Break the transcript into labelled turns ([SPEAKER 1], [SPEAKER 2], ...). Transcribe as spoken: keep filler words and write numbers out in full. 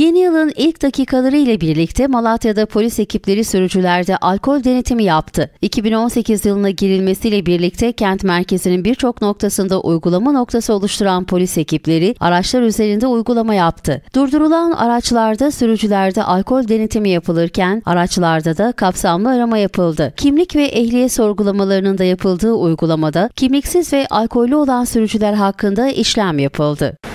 [SPEAKER 1] Yeni yılın ilk dakikaları ile birlikte Malatya'da polis ekipleri sürücülerde alkol denetimi yaptı. iki bin on sekiz yılına girilmesiyle birlikte kent merkezinin birçok noktasında uygulama noktası oluşturan polis ekipleri araçlar üzerinde uygulama yaptı. Durdurulan araçlarda sürücülerde alkol denetimi yapılırken araçlarda da kapsamlı arama yapıldı. Kimlik ve ehliyet sorgulamalarının da yapıldığı uygulamada kimliksiz ve alkollü olan sürücüler hakkında işlem yapıldı.